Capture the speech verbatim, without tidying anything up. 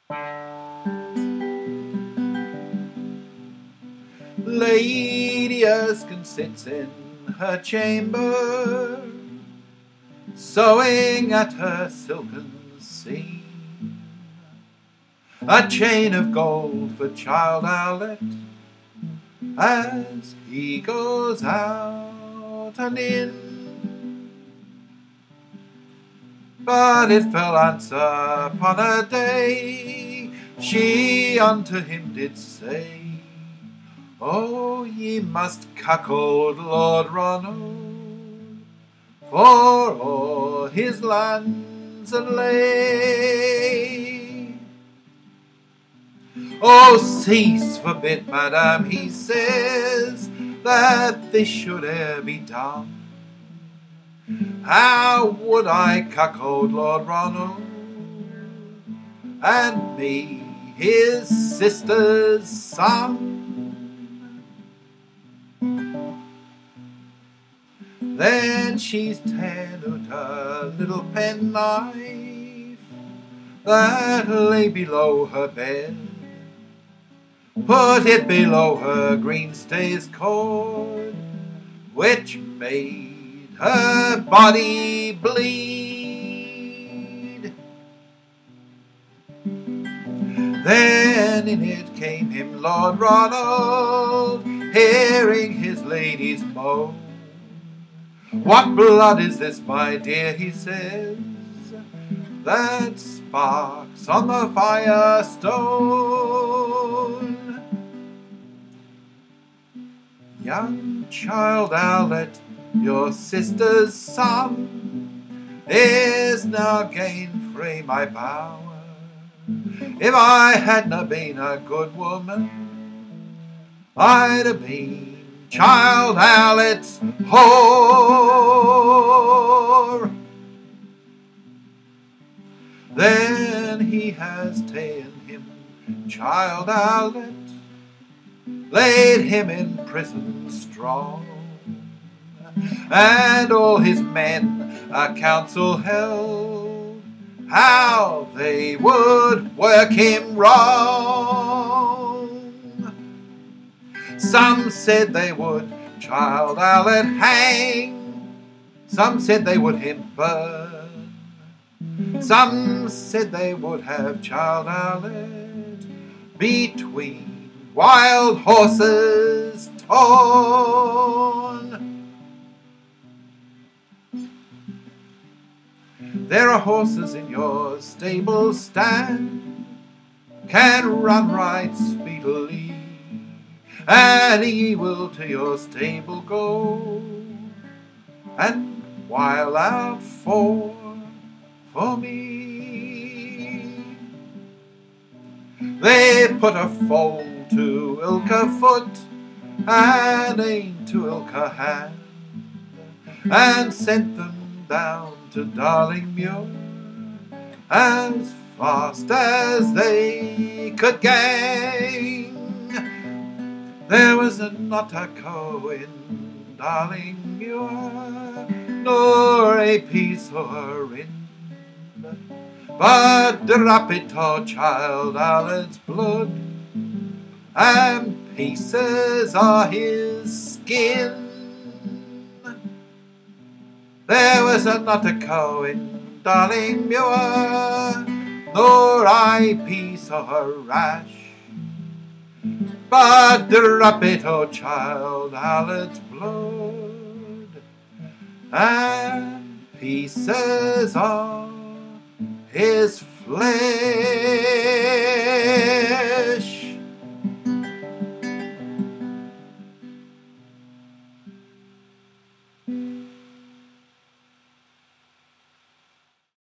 Lady Erskine sits in her chamber, sewing at her silken seam, a chain of gold for Childe Owlet as he goes out and in. But it fell answer upon a day, she unto him did say, "Oh, ye must cuckold Lord Ronald for all his lands and lay." "Oh, cease, forbid, madam," he says, "that this should e'er be done. How would I cuckold Lord Ronald, and me his sister's son?" Then she's ta'en out a little penknife that lay below her bed, put it below her green stays cord, which made her body bleed. Then in it came him Lord Ronald, hearing his lady's moan. "What blood is this, my dear," he says, "that sparks on the firestone?" "Young Childe Owlet, your sister's son, is now gained frae my bower. If I hadna been a good woman, I'd have been Childe Owlet's whore." Then he has ta'en him, Childe Owlet, laid him in prison strong, and all his men a council held, how they would work him wrong. Some said they would Childe Owlet hang, some said they would him burn, some said they would have Childe Owlet between wild horses torn. There are horses in your stable stand, can run right speedily, and ye will to your stable go, and while out for, for me. They put a foal to ilka foot, and aim to ilka hand, and sent them down to Darling Muir as fast as they could gang. There was not a cow in Darling Muir, nor a piece o' her in, but drap it o' Childe Owlet's blood, and pieces o' his skin. There was not a cow in Darling Muir, nor a piece o' her rash, but drap it o' Childe Owlet's blood, and pieces of his flesh.